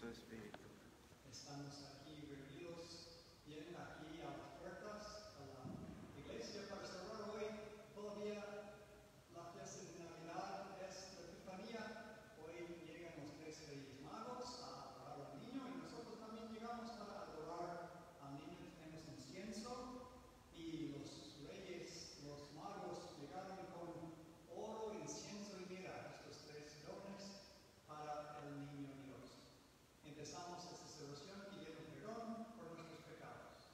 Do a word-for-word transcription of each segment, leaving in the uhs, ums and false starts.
Espíritu. Estamos aquí reunidos bien aquí a las puertas a la iglesia para celebrar hoy. Todavía la fiesta de Navidad es la Epifanía. Hoy llegan los tres Reyes Magos a adorar al niño y nosotros también llegamos para adorar al niño. Tenemos incienso y los reyes, los magos llegaron con oro, incienso y mirra, estos tres dones para el niño Dios. Empezamos esta celebración pidiendo perdón por nuestros pecados.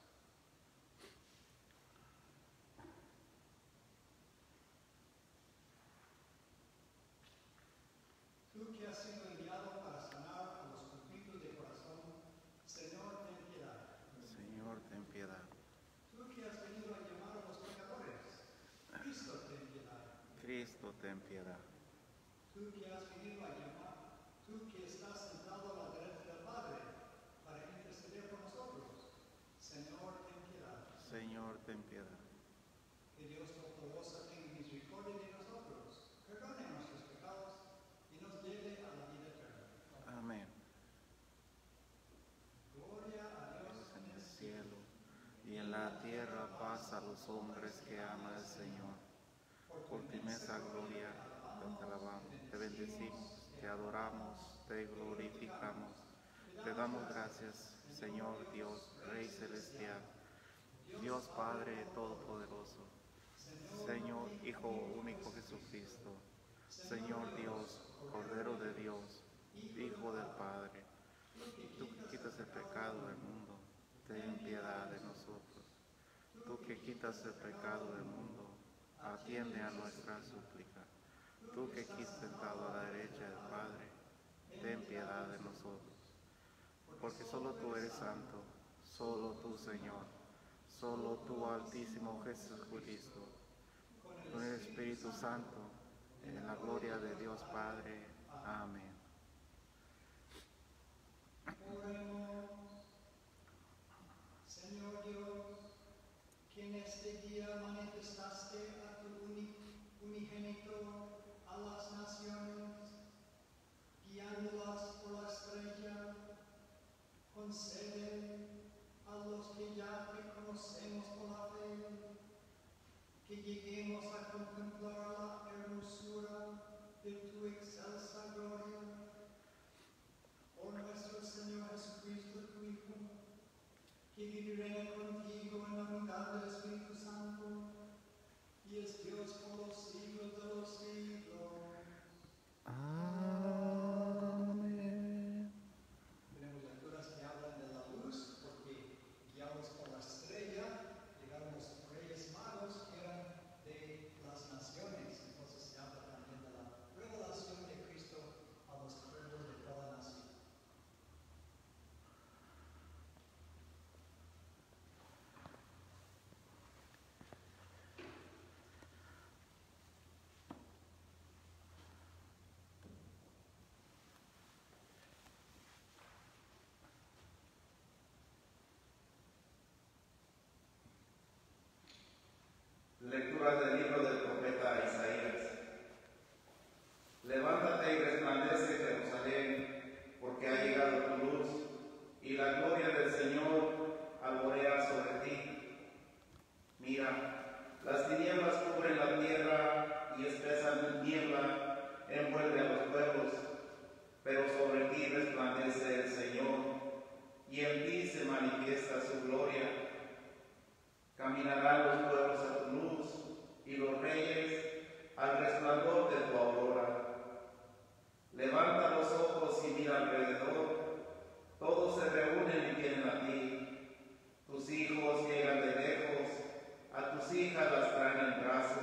Tú que has sido enviado para sanar a los conflictos de corazón, Señor, ten piedad. Señor, ten piedad. Tú que has venido a llamar a los pecadores, Cristo, ten piedad. Cristo, ten piedad. Tú que has venido a llamar, tú que estás sentado a la derecha del Padre, para interceder por nosotros, Señor, ten piedad. Señor, ten piedad. Que Dios Todopoderoso tenga misericordia de nosotros, perdone nuestros pecados y nos lleve a la vida eterna. Amén. Gloria a Dios En el cielo y en la tierra paz a los hombres que ama el Señor. Por tu inmensa gloria te alabamos, te bendecimos, te adoramos, te glorificamos. Te damos gracias, Señor Dios, Rey Celestial, Dios Padre Todopoderoso, Señor Hijo único Jesucristo, Señor Dios, Cordero de Dios, Hijo del Padre. Tú que quitas el pecado del mundo, ten piedad de nosotros. Tú que quitas el pecado del mundo, atiende a nuestra súplica. Tú que quitas sentado a la derecha del Padre, ten piedad de nosotros. Porque solo tú eres santo, solo tú, Señor, solo tú, Altísimo Jesucristo, con el Espíritu Santo, en la gloria de Dios Padre. Amén. Oremos. Señor Dios, que en este día manifestaste a tu uni, unigénito a las naciones, guiándolas por la estrella, concede a los que ya te conocemos por la fe, que lleguemos a contemplar la hermosura de tu excelsa gloria. Por nuestro Señor Jesucristo, tu Hijo, que vive y reina contigo en la unidad del Espíritu Santo, y es Dios por los siglos de los siglos. Amén. Tenemos lecturas que hablan de la luz, porque guiados por la estrella, llegaron los reyes magos que eran de las naciones. Entonces se habla también de la revelación de Cristo a los pueblos de toda nación. Lectura del libro del profeta Isaías. Levántate y resplandece, Jerusalén, porque ha llegado tu luz, y la gloria del Señor alborea sobre ti. Mira, las tinieblas cubren la tierra y espesa niebla envuelve a los pueblos, pero sobre ti resplandece el Señor, y en ti se manifiesta su gloria. Caminarán los pueblos a tu luz, y los reyes al resplandor de tu aurora. Levanta los ojos y mira alrededor, todos se reúnen y vienen a ti. Tus hijos llegan de lejos, a tus hijas las traen en brazos.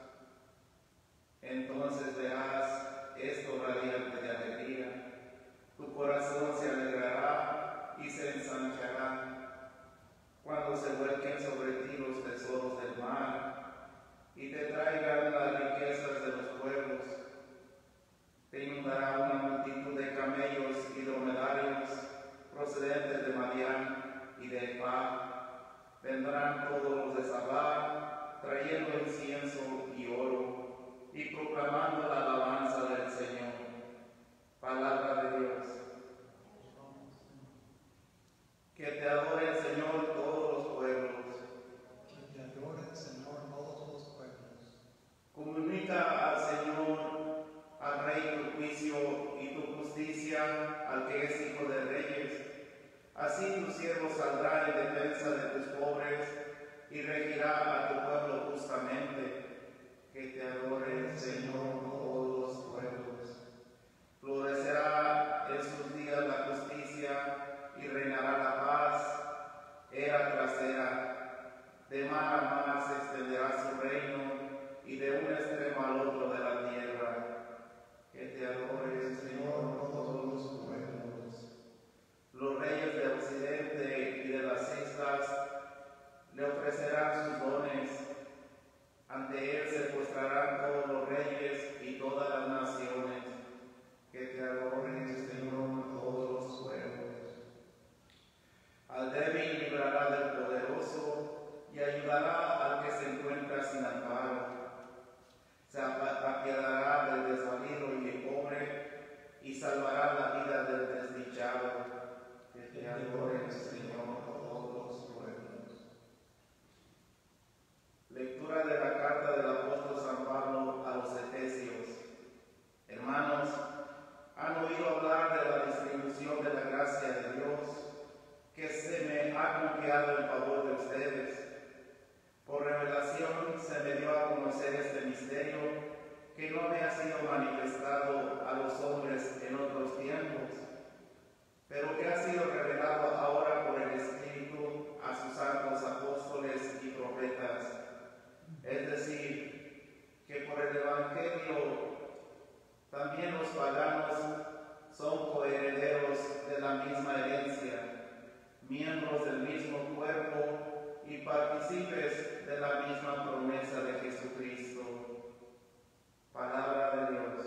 Entonces verás esto radiante de alegría, tu corazón se alegrará y se ensanchará cuando se vuelquen sobre ti los tesoros del mar y te traigan las riquezas de los pueblos. Te inundará una multitud de camellos y dromedarios procedentes de Madián y de Efá. Vendrán todos los de Sabá, trayendo incienso y oro, y proclamando la alabanza del Señor. Palabra de Dios. que es hijo de reyes. Así tu siervo saldrá en defensa de tus pobres y regirá a tu pueblo justamente. Que te adore, Señor, todos los pueblos. Florecerá en sus días la justicia y reinará la paz, era tras era. De mar a mar se extenderá su reino y de un extremo al otro de la tierra. Que te adore, Señor, todos los pueblos. Los reyes del occidente y de las islas le ofrecerán sus dones. Ante él se postrarán todos los reyes y todas las naciones. Que te adoren, Señor, todos los pueblos. Al débil librará del poderoso y ayudará al que se encuentra sin amparo. Se apiadará del desvalido y el pobre y salvará la vida del desdichado. Que te adoren, Señor, todos los pueblos. Lectura de la carta del apóstol San Pablo a los Efesios. Hermanos, han oído hablar de la distribución de la gracia de Dios que se me ha confiado en favor de ustedes. Por revelación se me dio a conocer este misterio que no me ha sido manifestado a los hombres en otros tiempos, pero que ha sido revelado ahora por el Espíritu a sus santos apóstoles y profetas. Es decir, que por el Evangelio también los paganos son coherederos de la misma herencia, miembros del mismo cuerpo y partícipes de la misma promesa de Jesucristo. Palabra de Dios.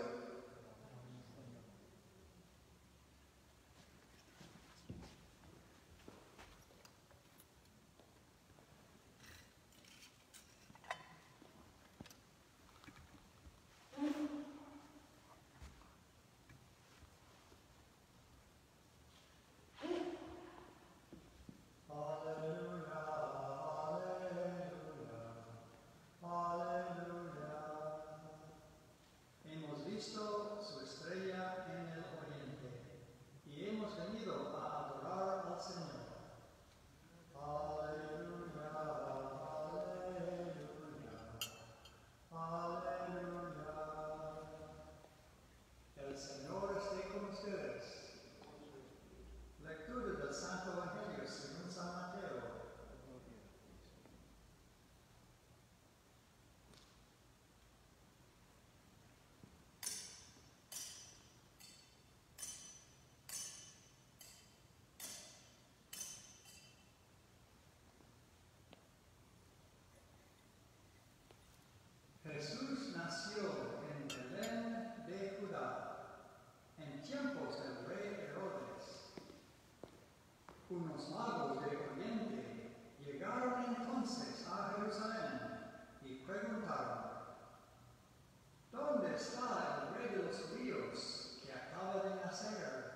Jesús nació en Belén de Judá, en tiempos del rey Herodes. Unos magos de Oriente llegaron entonces a Jerusalén y preguntaron: ¿dónde está el rey de los judíos que acaba de nacer?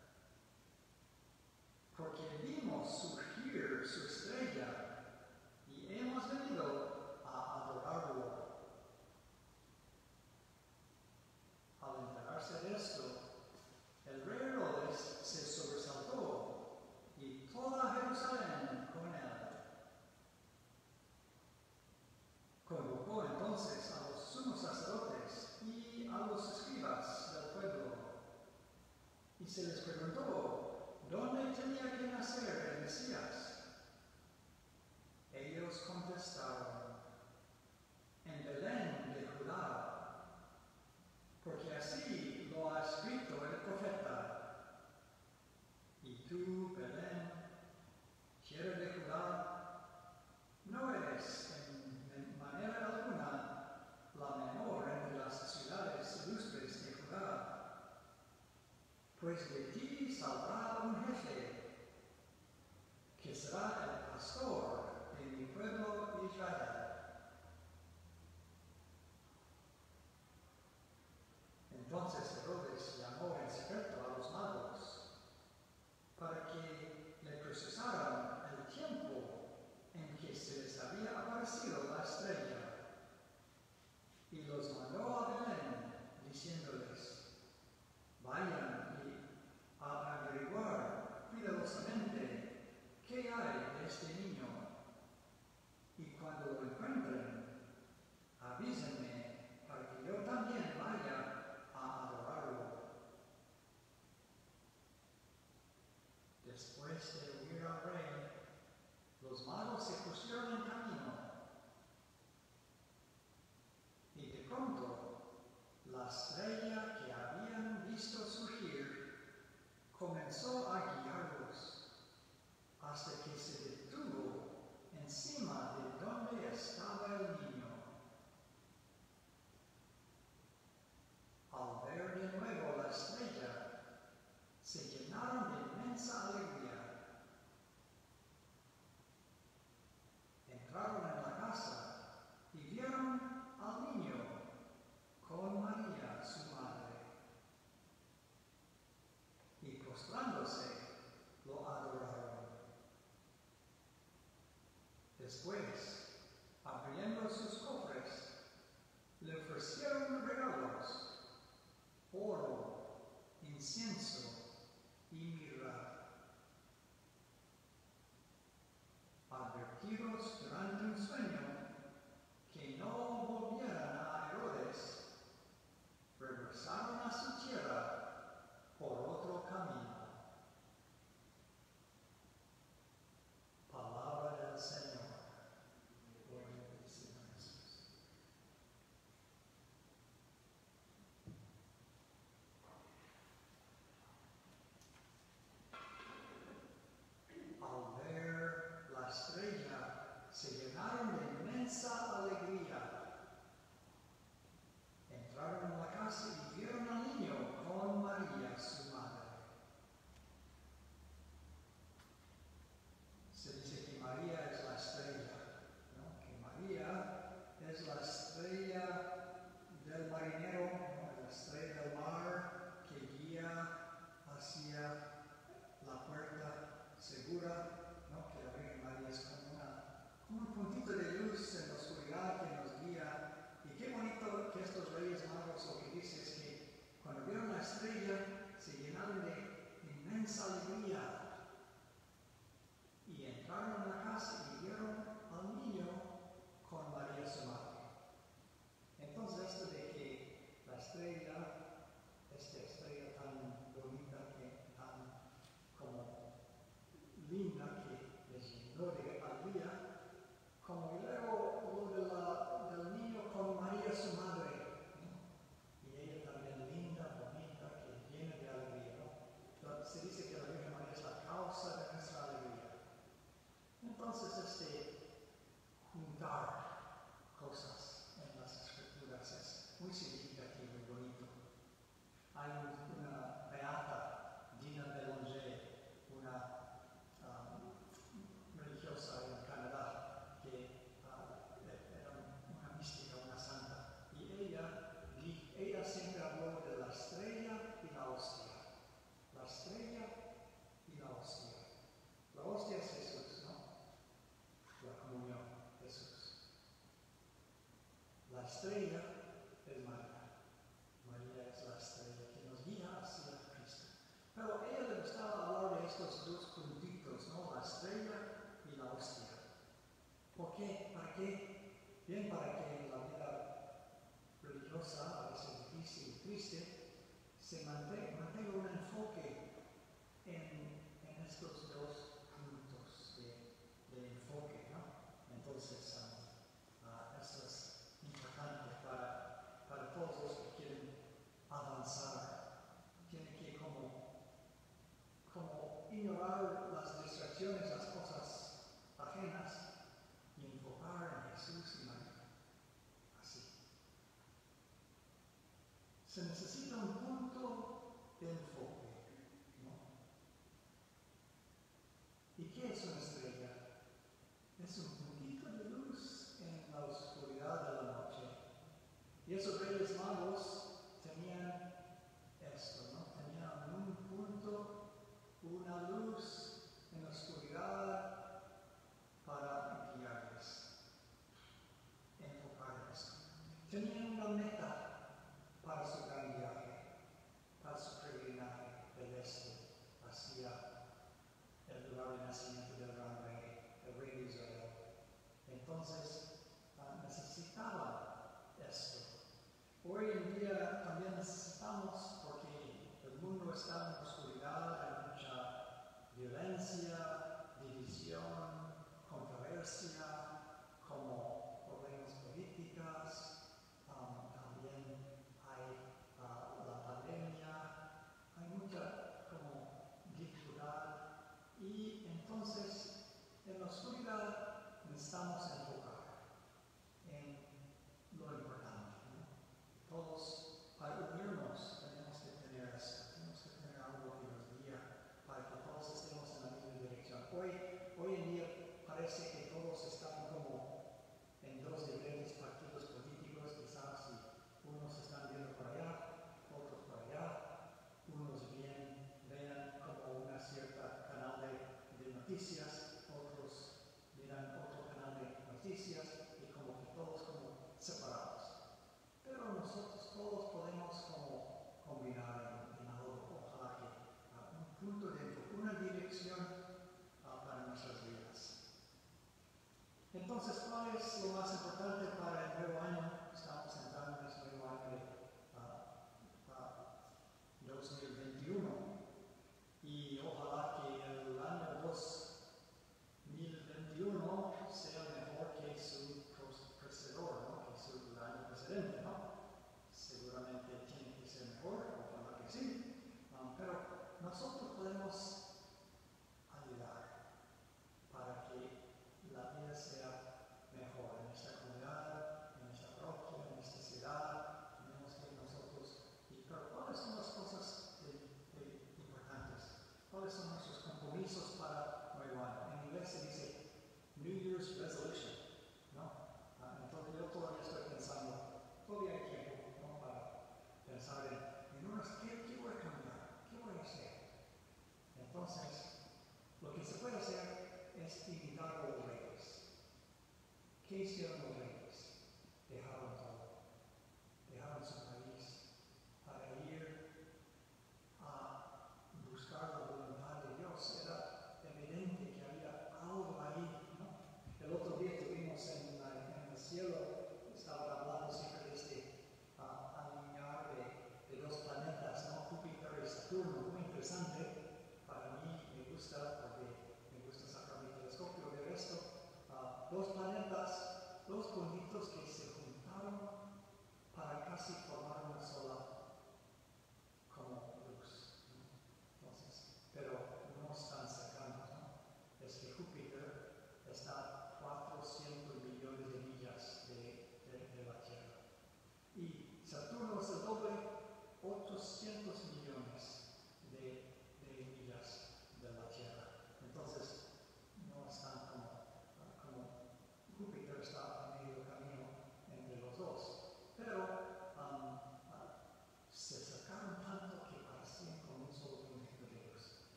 Porque vimos surgir su estrella y hemos venido a adorarlo. Al enterarse de esto, el rey Herodes se sobresaltó y toda Jerusalén con él. Convocó entonces a los sumos sacerdotes y a los escribas del pueblo y se les preguntó dónde tenía que nacer el Mesías. Ellos contestaron: en Belén de Judá, porque así lo ha escrito el profeta. Y tú, Belén, tierra de Judá, no eres en manera alguna la menor entre las ciudades ilustres de Judá, pues de ti saldrá un jefe, que será el pastor de mi pueblo Israel. Entonces Herodes llamó en secreto a los magos para que le procesaran el tiempo en que se les había aparecido la estrella, y los mandó a Belén diciéndoles: vayan y a incienso y mirra. Advertidos durante un sueño que no volvieran a Herodes, regresaron a su tierra por otro camino. Palabra del Señor. Gloria al Señor Jesús. Al ver la estrella, se llenaron de inmensa alegría. Entraron en la casa y vieron al niño con María, su madre. Se dice que María es la estrella, ¿no? Que María es la estrella del marinero, ¿no? La estrella del mar que guía hacia la puerta segura, ¿no? Que la Virgen María es como, una, como un puntito de luz en la oscuridad que nos guía. Y qué bonito que estos Reyes Magos lo que dice es que cuando vieron la estrella se llenaron de inmensa alegría. Y entraron en la casa y vieron al niño con María su madre. Entonces esto de que la estrella, esta estrella tan bonita, que, tan como linda, que les llenó de alegría, como luego lo de la, del niño con María su madre, ¿no? Y ella también linda, bonita, que llena de alegría, ¿no? Se dice que la Virgen María es la causa de nuestra alegría. Entonces, este juntar cosas en las escrituras es muy significativo y bonito. Hay un, una beata, Dina Bélanger, una um, religiosa en Canadá, que uh, era una mística, una santa, y ella, ella siempre habló de la estrella y la hostia. La estrella y la hostia. La hostia es Jesús, ¿no? La comunión, Jesús. La estrella es María. María es la estrella que nos guía hacia Cristo. Pero a ella le gustaba hablar de estos dos puntitos, ¿no? La estrella y la hostia. ¿Por qué? ¿Para qué? Bien, para que en la vida religiosa, a veces difícil y triste, se mantenga, mantenga un enfoque en, en estos dos puntos de, de enfoque, ¿no? Entonces, um, uh, eso es importante para, para todos los que quieren avanzar. Tienen que como, como ignorar las distracciones, las cosas ajenas y enfocar en Jesús y María. Así. Se necesita un punto de enfoque, ¿no? ¿Y qué es una estrella? Es un puntito de luz en la oscuridad de la noche. Y esos Reyes Magos tenían esto, ¿no? Tenían un punto, una luz en la oscuridad para guiarles, enfocarles. Tenían una meta para su gran viaje, para su peregrinaje.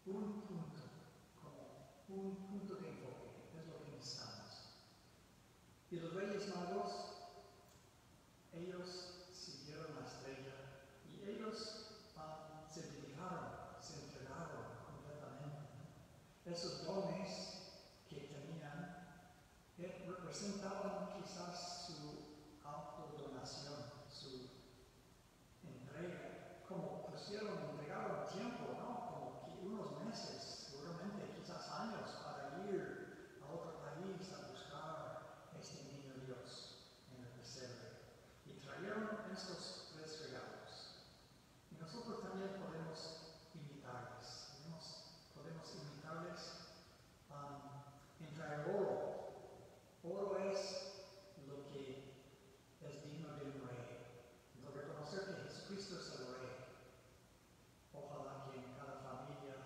un punto, como un punto de enfoque, es lo que necesitamos. Y los Reyes Magos, ellos siguieron la estrella y ellos um, se dedicaron, se entregaron completamente. Esos dones que tenían eh, representaban quizás su autodonación, su entrega, como pusieron, entregaron tiempo, ¿no? Como que unos meses, seguramente quizás años, para ir a otro país a buscar este niño Dios en el pesebre. Y trajeron estos tres regalos. Y nosotros también podemos imitarles, podemos, podemos imitarles um, en traer oro. Oro es lo que es digno de un rey. Entonces, reconocer que Jesucristo es el rey. Ojalá que en cada familia,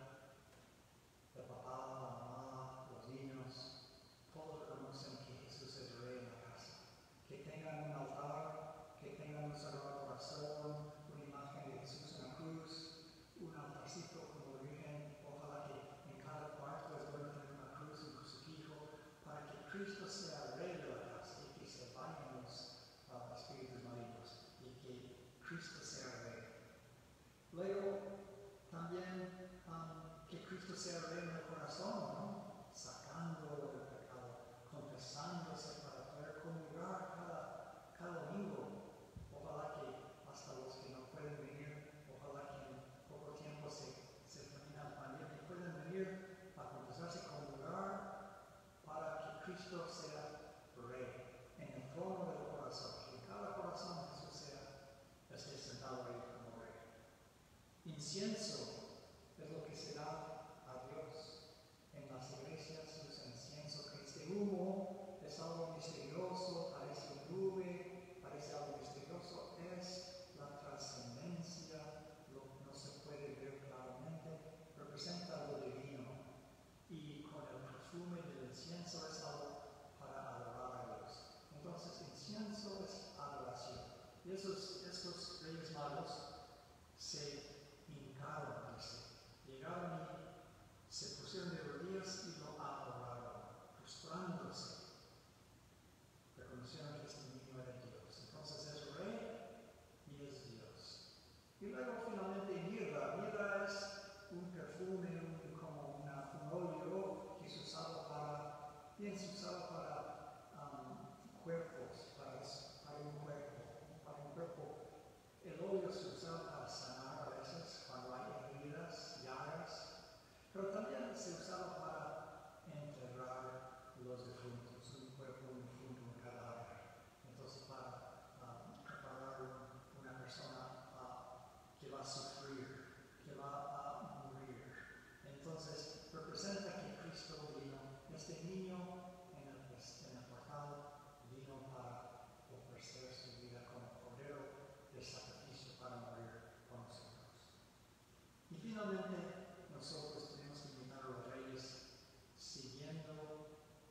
el papá, la mamá, los niños, todos reconocen que Jesús es el rey en la casa. Que tengan un altar, que tengan un sagrado corazón, una imagen de Jesús en la cruz, un altarcito como Virgen. Ojalá que en cada cuarto es bueno tener una cruz, un crucifijo, para que Cristo sea el rey de la casa y que se vayan los uh, espíritus malignos y que Cristo sea el rey. Luego, también um, que Cristo sea el rey en el corazón, ¿no? Sacando el pecado, confesándose para poder comulgar cada, cada domingo. Ojalá que hasta los que no pueden venir, ojalá que en poco tiempo se, se termine la pandemia, puedan venir a confesarse y comulgar para que Cristo sea rey en el trono del corazón, que en cada corazón Jesús sea, esté sentado ahí como rey. Incienso es lo que se da a Dios. En las iglesias se usa incienso, que este humo es algo misterioso, parece un nube, parece algo misterioso, es la trascendencia, lo que no se puede ver claramente, representa lo divino. Y con el perfume del incienso es algo para adorar a Dios. Entonces, incienso es adoración. Y esos, estos Reyes Magos se hincaron, dice, llegaron y se pusieron de rodillas y lo adoraron, frustrándose. Reconocieron que este niño era Dios. Entonces es rey y es Dios. Y luego finalmente mirra. Mirra es un perfume, un, como una, un óleo que se usaba para, bien se usaba para um, cuerpos, para, para un cuerpo, para un cuerpo. El óleo se usaba para sanar a veces cuando hay heridas, llagas, pero también se usaba para enterrar los difuntos, un cuerpo, un difunto, un cadáver. Entonces, para uh, preparar un, una persona uh, que va a sufrir, que va a morir. Entonces, representa que Cristo vino, este niño en el, en el portal vino para ofrecer su vida como cordero de sacrificio para morir por nosotros. Y finalmente, nosotros tenemos que imitar a los reyes siguiendo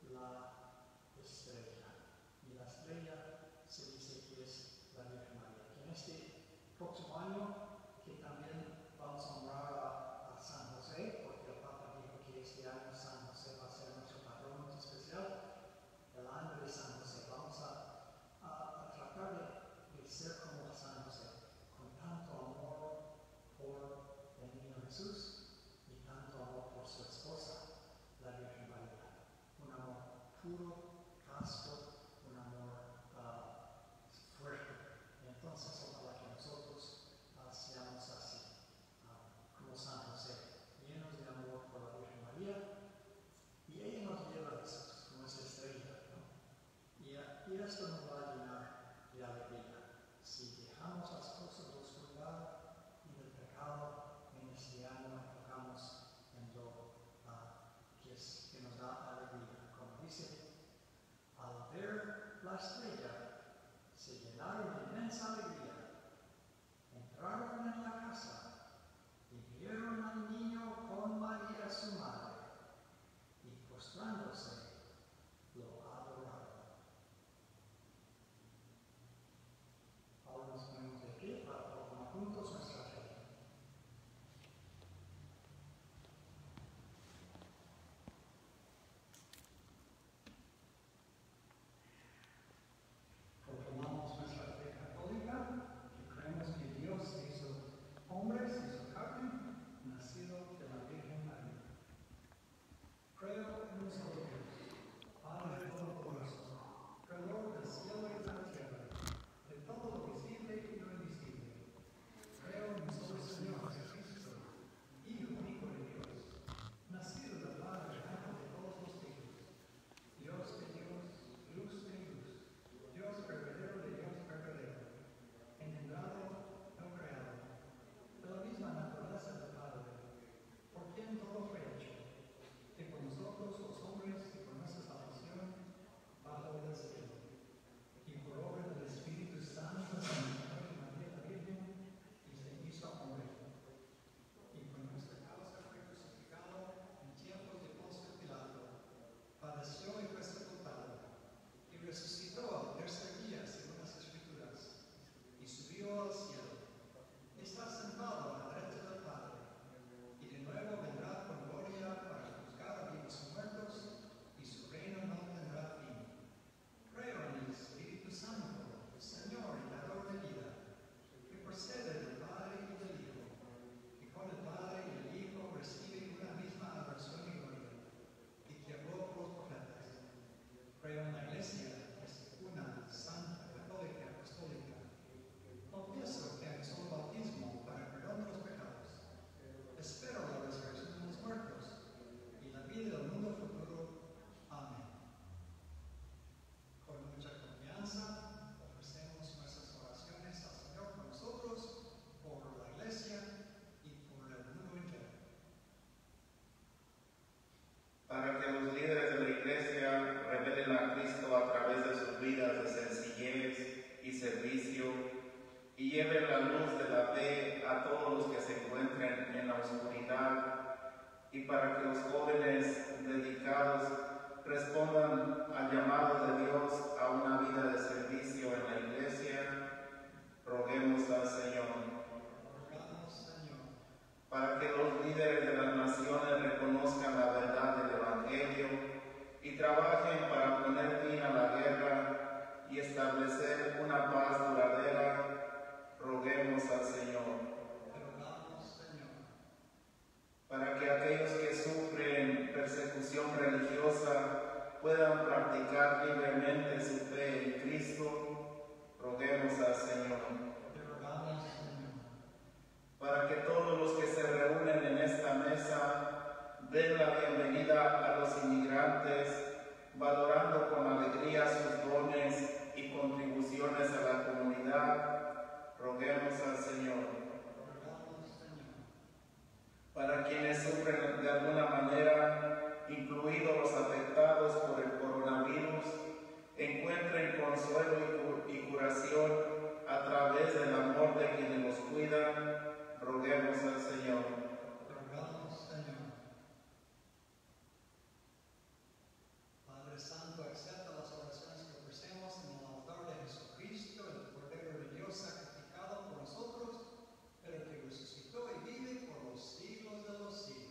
la estrella. Y la estrella se dice que es la Virgen María. Que en este próximo año, que también vamos a honrar a, a San José, porque el Papa dijo que este año San José va a ser nuestro patrón muy especial, el año de San José. Vamos a, a, a tratar de, de ser como San José, con tanto amor por el niño Jesús y tanto amor por su esposa, la Virgen María. Un amor puro, casto, un amor uh, fuerte. Entonces, ojalá que nosotros uh, seamos así, uh, como San José, llenos de amor por la Virgen María. Y ella nos lleva a Jesús, como esa estrella, ¿no? Y, uh, y esto nos va a llenar de alegría. Si dejamos las cosas de oscuridad y del pecado en este año, enfocamos en lo uh, que, es, que nos da alegría. Como dice, al ver la estrella, se llenaron de inmensa alegría. Entraron en la casa y vieron al niño con María su madre, y postrándose, lo adoraron. Ahora nos ponemos de pie para proclamar juntos nuestra fe. lleve la luz de la fe a todos los que se encuentren en la oscuridad, y para que los jóvenes dedicados respondan al llamado de Dios a una vida de servicio en la iglesia, roguemos al Señor. Para que los líderes de las naciones reconozcan la verdad del Evangelio y trabajen para poner fin a la guerra y establecer una paz duradera, roguemos al Señor. Para que aquellos que sufren persecución religiosa puedan practicar libremente su fe en Cristo, roguemos al Señor. Para que todos los que se reúnen en esta mesa den la bienvenida a los inmigrantes, valorando con alegría sus dones y contribuciones a la comunidad, roguemos al Señor. Para quienes sufren de alguna manera, incluidos los afectados por el coronavirus, encuentren consuelo y curación a través del amor de quienes los cuidan, roguemos al Señor. Rogamos, Señor. Padre Santo, acepta las oraciones que ofrecemos en el altar de Jesucristo, el Cordero de Dios sacrificado por nosotros, pero que resucitó y vive por los siglos de los siglos.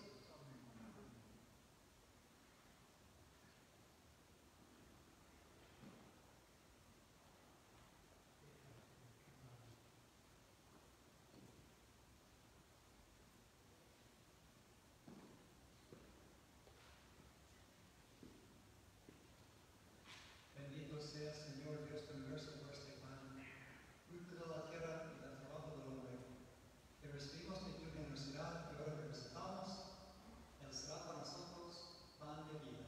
Bendito sea, Señor Dios del universo, por este pan, fruto de la tierra y del trabajo del hombre, que recibimos de tu generosidad y ahora representamos, Él será para nosotros pan de vida.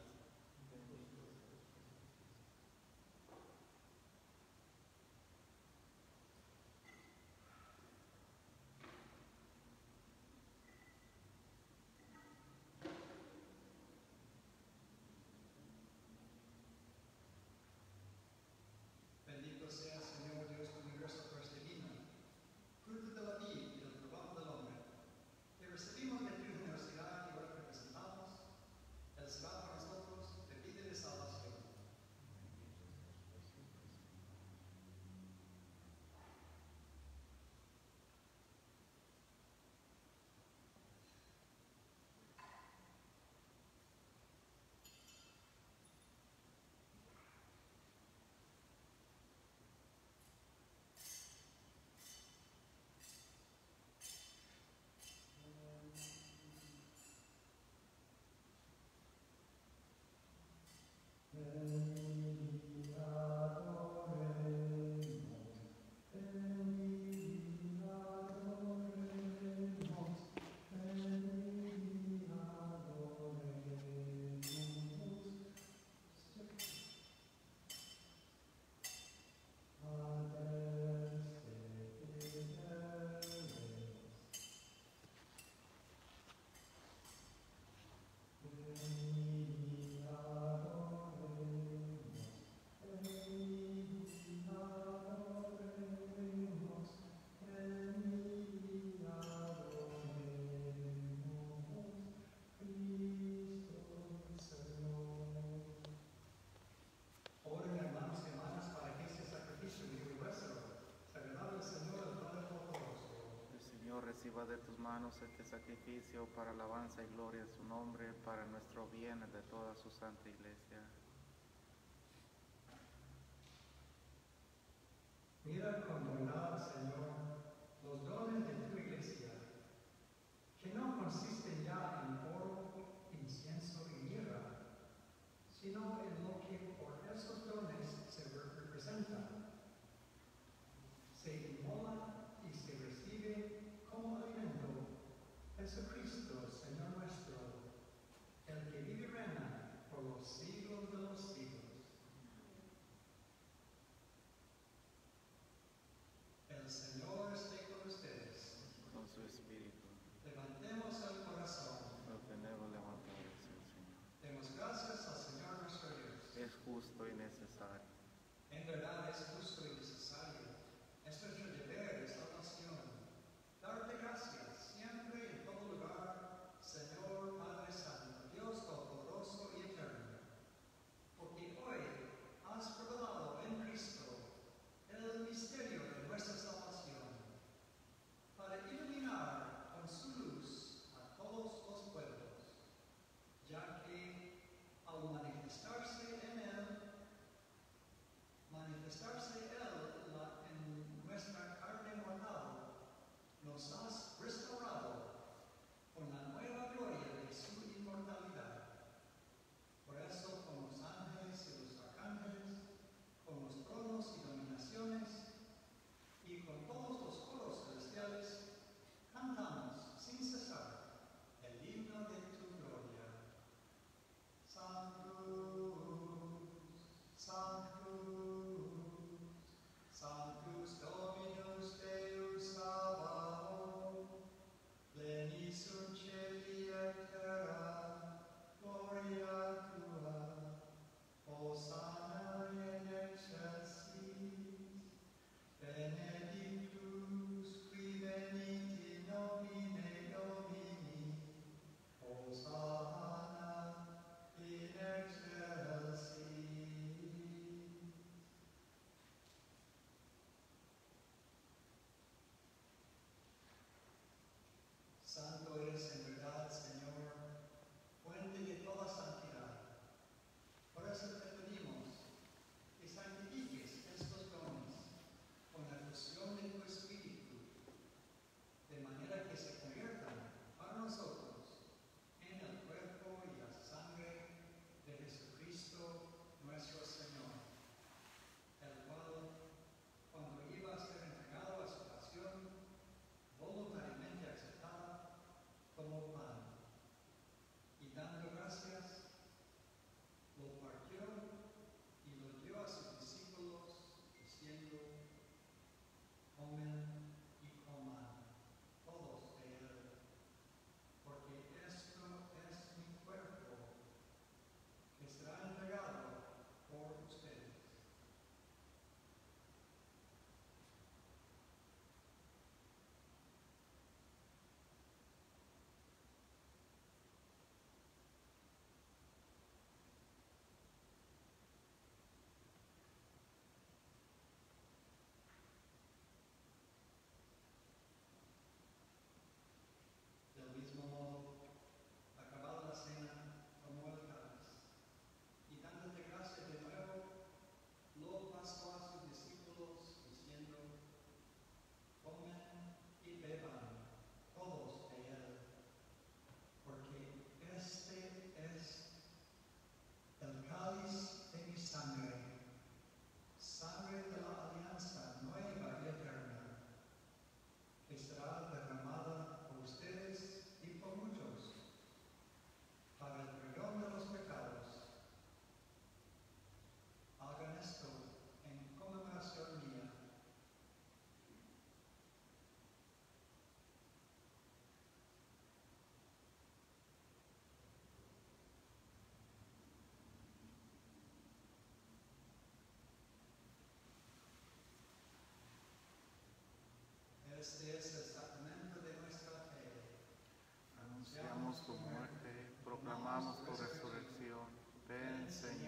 Bendito sea, Señor Dios del universo, por este vino, fruto de la vid y del trabajo del hombre, que recibimos de tu generosidad y ahora representamos, Él será para nosotros bebida de salvación. Oren, hermanos y hermanas, para que ese sacrificio vivo y vuestro sea agradable al Señor, el Padre Todopoderoso. El Señor reciba de tus manos este sacrificio para alabanza y gloria de su nombre, para nuestro bien y de toda su santa iglesia. Mira con bondad, Señor, los dones de tu iglesia, que no consisten ya en oro, incienso y mirra, sino en lo que por esos dones se re- representa. Se inmola y se recibe como alimento Jesucristo, Señor nuestro, el que vive y reina por los siglos de los siglos. El Este es el sacramento de nuestra fe. Anunciamos tu muerte, proclamamos tu resurrección. Ven, Señor.